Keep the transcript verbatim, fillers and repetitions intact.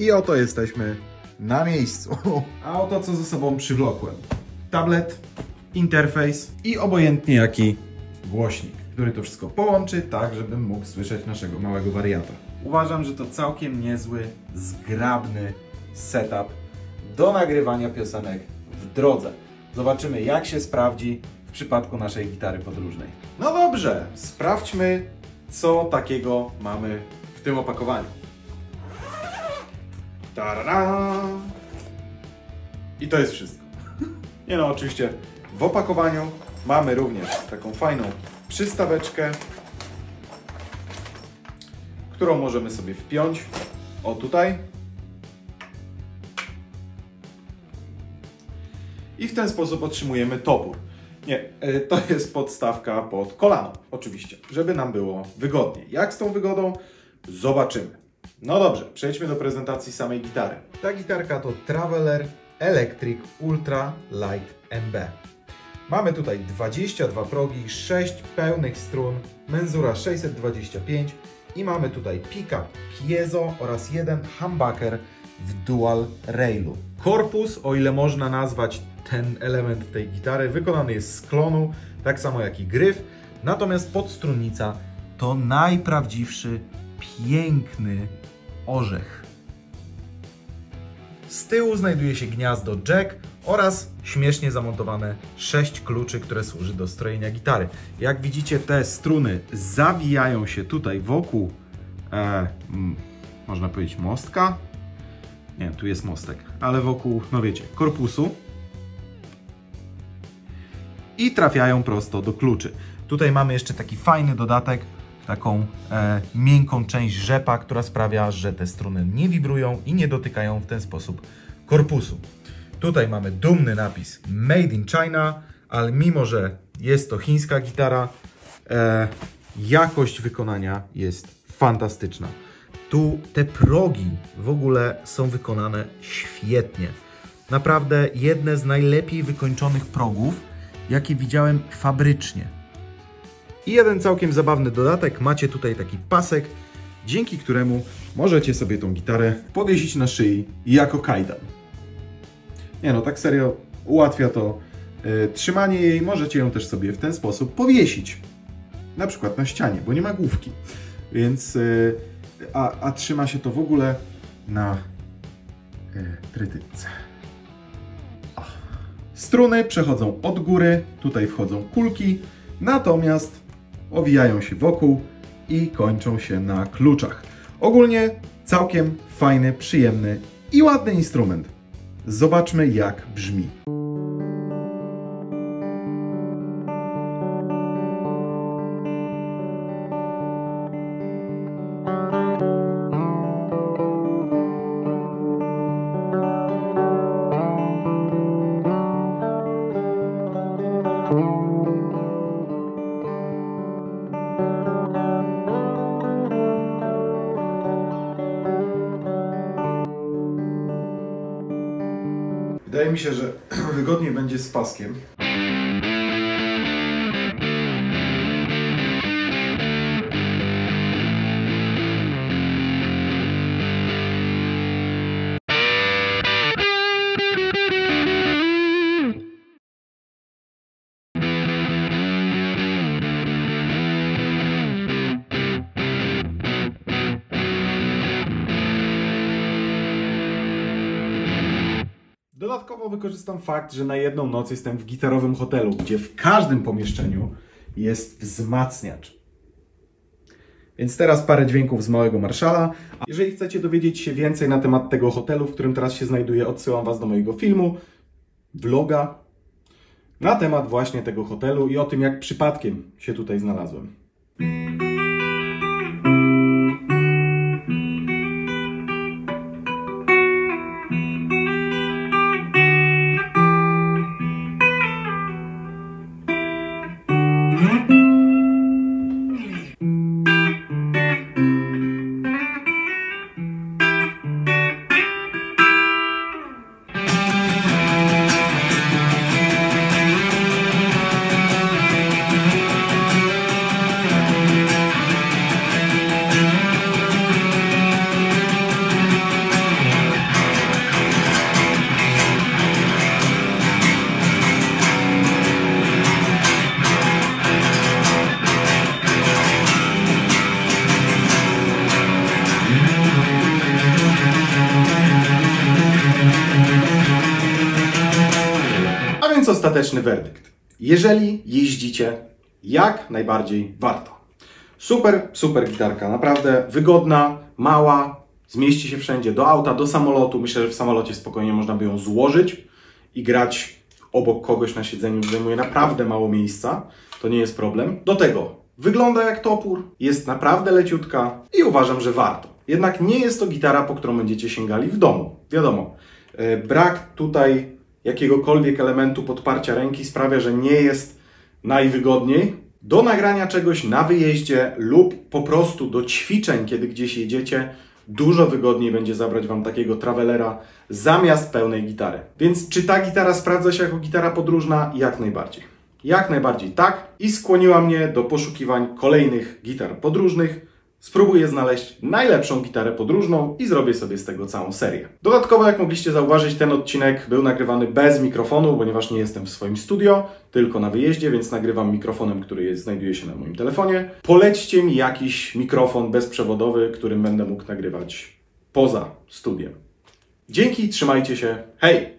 I oto jesteśmy na miejscu. A oto co ze sobą przywlokłem. Tablet, interfejs i obojętnie jaki głośnik, który to wszystko połączy tak, żebym mógł słyszeć naszego małego wariata. Uważam, że to całkiem niezły, zgrabny setup do nagrywania piosenek w drodze. Zobaczymy, jak się sprawdzi w przypadku naszej gitary podróżnej. No dobrze, sprawdźmy, co takiego mamy w tym opakowaniu. Ta-da-da! I to jest wszystko. Nie no, oczywiście w opakowaniu mamy również taką fajną przystaweczkę, którą możemy sobie wpiąć. O tutaj. I w ten sposób otrzymujemy topór. Nie, to jest podstawka pod kolano, oczywiście, żeby nam było wygodnie. Jak z tą wygodą? Zobaczymy. No dobrze, przejdźmy do prezentacji samej gitary. Ta gitarka to Traveler Electric Ultra Light M B. Mamy tutaj dwadzieścia dwa progi, sześć pełnych strun, menzura sześćset dwadzieścia pięć i mamy tutaj pick-up piezo oraz jeden humbucker w dual railu. Korpus, o ile można nazwać ten element tej gitary, wykonany jest z klonu, tak samo jak i gryf, natomiast podstrunnica to najprawdziwszy, piękny orzech. Z tyłu znajduje się gniazdo jack oraz śmiesznie zamontowane sześć kluczy, które służy do strojenia gitary. Jak widzicie, te struny zawijają się tutaj wokół, e, można powiedzieć, mostka. Nie, tu jest mostek, ale wokół, no wiecie, korpusu. I trafiają prosto do kluczy. Tutaj mamy jeszcze taki fajny dodatek, taką e, miękką część rzepa, która sprawia, że te struny nie wibrują i nie dotykają w ten sposób korpusu. Tutaj mamy dumny napis Made in China, ale mimo, że jest to chińska gitara, e, jakość wykonania jest fantastyczna. Tu te progi w ogóle są wykonane świetnie. Naprawdę jedne z najlepiej wykończonych progów, jakie widziałem fabrycznie. I jeden całkiem zabawny dodatek, macie tutaj taki pasek, dzięki któremu możecie sobie tą gitarę powiesić na szyi jako kajdan. Nie no, tak serio, ułatwia to y, trzymanie jej, możecie ją też sobie w ten sposób powiesić. Na przykład na ścianie, bo nie ma główki. Więc, y, a, a trzyma się to w ogóle na y, trytytce. O. Struny przechodzą od góry, tutaj wchodzą kulki, natomiast owijają się wokół i kończą się na kluczach. Ogólnie całkiem fajny, przyjemny i ładny instrument. Zobaczmy, jak brzmi. Wydaje mi się, że wygodniej będzie z paskiem. Dodatkowo wykorzystam fakt, że na jedną noc jestem w gitarowym hotelu, gdzie w każdym pomieszczeniu jest wzmacniacz. Więc teraz parę dźwięków z Małego Marszala. Jeżeli chcecie dowiedzieć się więcej na temat tego hotelu, w którym teraz się znajduję, odsyłam Was do mojego filmu, vloga, na temat właśnie tego hotelu i o tym, jak przypadkiem się tutaj znalazłem. Więc ostateczny werdykt. Jeżeli jeździcie, jak najbardziej warto. Super, super gitarka, naprawdę wygodna, mała, zmieści się wszędzie, do auta, do samolotu. Myślę, że w samolocie spokojnie można by ją złożyć i grać obok kogoś na siedzeniu. Zajmuje naprawdę mało miejsca, to nie jest problem. Do tego wygląda jak topór, jest naprawdę leciutka i uważam, że warto. Jednak nie jest to gitara, po którą będziecie sięgali w domu. Wiadomo, brak tutaj jakiegokolwiek elementu podparcia ręki sprawia, że nie jest najwygodniej. Do nagrania czegoś na wyjeździe lub po prostu do ćwiczeń, kiedy gdzieś jedziecie, dużo wygodniej będzie zabrać Wam takiego travelera zamiast pełnej gitary. Więc czy ta gitara sprawdza się jako gitara podróżna? Jak najbardziej. Jak najbardziej tak. I skłoniła mnie do poszukiwań kolejnych gitar podróżnych. Spróbuję znaleźć najlepszą gitarę podróżną i zrobię sobie z tego całą serię. Dodatkowo, jak mogliście zauważyć, ten odcinek był nagrywany bez mikrofonu, ponieważ nie jestem w swoim studio, tylko na wyjeździe, więc nagrywam mikrofonem, który jest, znajduje się na moim telefonie. Polećcie mi jakiś mikrofon bezprzewodowy, którym będę mógł nagrywać poza studiem. Dzięki, trzymajcie się, hej!